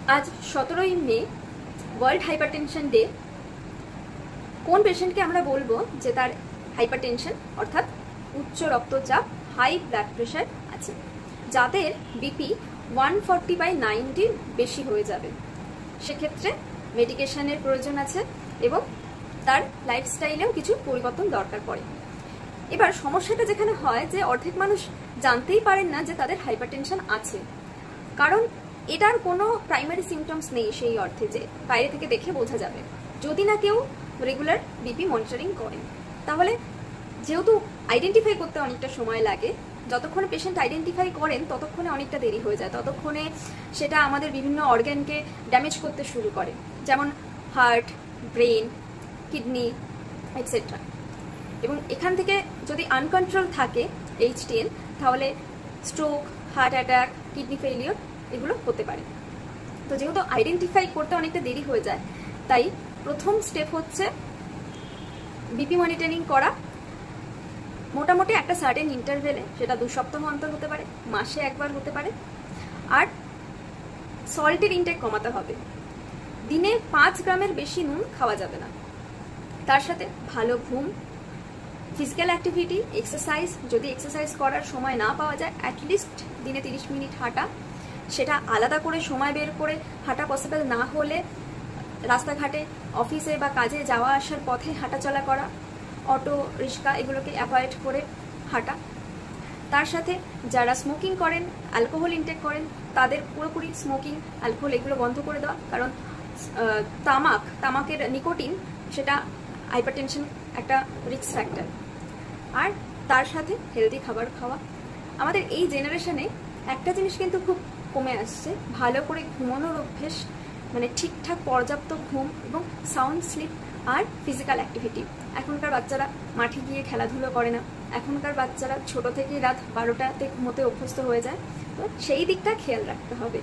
आज 17 মে world hypertension day. কোন পেশেন্টকে আমরা বলবো যে তার হাইপারটেনশন অর্থাৎ উচ্চ রক্তচাপ হাই ব্লাড প্রেশার আছে, যাদের বিপি 140/90 বেশি হয়ে যাবে, সেক্ষেত্রে মেডিকেশনের প্রয়োজন আছে এবং তার লাইফস্টাইলেও কিছু পরিবর্তন দরকার পড়ে। এবার সমস্যাটা যেখানে হয় যে অর্ধেক মানুষ জানতেই পারেন না যে তাদের হাইপারটেনশন আছে, কারণ এটার কোনো প্রাইমারি সিমটমস নেই সেই অর্থে যে বাইরে থেকে দেখে বোঝা যাবে, যদি না কেউ রেগুলার বিপি মনিটরিং করেন। তাহলে যেহেতু আইডেন্টিফাই করতে অনেকটা সময় লাগে, যতক্ষণে পেশেন্ট আইডেন্টিফাই করেন ততক্ষণে অনেকটা দেরি হয়ে যায়, ততক্ষণে সেটা আমাদের বিভিন্ন অর্গানকে ড্যামেজ করতে শুরু করে, যেমন হার্ট, ব্রেন, কিডনি এটসেট্রা। এবং এখান থেকে যদি আনকন্ট্রোল থাকে HDL, তাহলে stroke, heart attack, kidney failure এগুলো হতে পারে। তো যেহেতু আইডেন্টিফাই করতে অনেকটা দেরি হয়ে যায়, তাই প্রথম স্টেপ হচ্ছে বিপি মনিটরিং করা, মোটামুটি একটা সার্টেন ইন্টারভেলে, সেটা 2 সপ্তাহ অন্তর হতে পারে, মাসে একবার হতে পারে। আর সল্টের ইনটেক কমাতে হবে, দিনে 5 গ্রামের বেশি নুন খাওয়া যাবে না। তার সাথে ভালো ঘুম, ফিজিক্যাল অ্যাক্টিভিটি, এক্সারসাইজ, যদি এক্সারসাইজ করার সময় না পাওয়া যায় অ্যাটলিস্ট দিনে 30 মিনিট হাঁটা, সেটা আলাদা করে সময় বের করে হাঁটা পসিবল না হলে রাস্তাঘাটে অফিসে বা কাজে যাওয়া আসার পথে হাঁটাচলা করা, অটো রিক্সা এগুলোকে অ্যাভয়েড করে হাঁটা। তার সাথে যারা স্মোকিং করেন, অ্যালকোহল ইনটেক করেন, তাদের পুরোপুরি স্মোকিং, অ্যালকোহল এগুলো বন্ধ করে দেওয়া, কারণ তামাকের নিকোটিন সেটা হাইপারটেনশন একটা রিস্ক ফ্যাক্টর। আর তার সাথে হেলদি খাবার খাওয়া। আমাদের এই জেনারেশনে একটা জিনিস কিন্তু খুব কমে আসছে, ভালো করে ঘুমানোর অভ্যেস, মানে ঠিকঠাক পর্যাপ্ত ঘুম এবং সাউন্ড স্লিপ আর ফিজিক্যাল অ্যাক্টিভিটি। এখনকার বাচ্চারা মাঠে গিয়ে খেলাধুলো করে না, এখনকার বাচ্চারা ছোট থেকেই রাত 12টাতে ঘুমোতে অভ্যস্ত হয়ে যায়, তো সেই দিকটা খেয়াল রাখতে হবে।